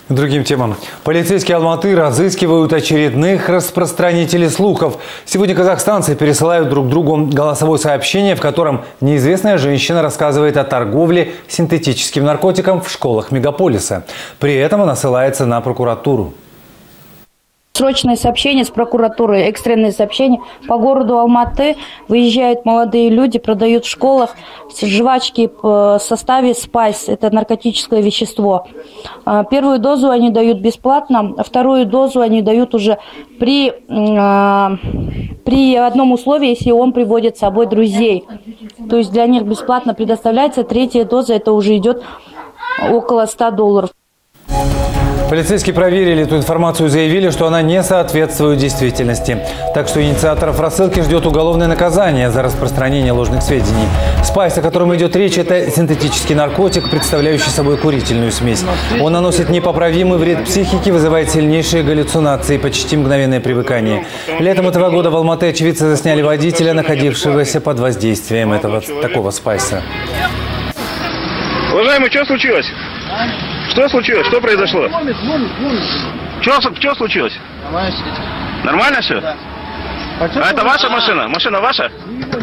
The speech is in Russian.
К другим темам. Полицейские Алматы разыскивают очередных распространителей слухов. Сегодня казахстанцы пересылают друг другу голосовое сообщение, в котором неизвестная женщина рассказывает о торговле синтетическим наркотиком в школах мегаполиса. При этом она ссылается на прокуратуру. Срочное сообщение с прокуратуры, экстренное сообщение. По городу Алматы выезжают молодые люди, продают в школах жвачки в составе спайс. Это наркотическое вещество. Первую дозу они дают бесплатно, а вторую дозу они дают уже при одном условии, если он приводит с собой друзей. То есть для них бесплатно предоставляется. Третья доза, это уже идет около $100. Полицейские проверили эту информацию и заявили, что она не соответствует действительности. Так что инициаторов рассылки ждет уголовное наказание за распространение ложных сведений. Спайс, о котором идет речь, это синтетический наркотик, представляющий собой курительную смесь. Он наносит непоправимый вред психике, вызывает сильнейшие галлюцинации и почти мгновенное привыкание. Летом этого года в Алматы очевидцы засняли водителя, находившегося под воздействием такого спайса. Уважаемый, что случилось? Что случилось? Что произошло? Что случилось? Нормально сидите? Нормально все? Да. А это ваша машина? Машина ваша?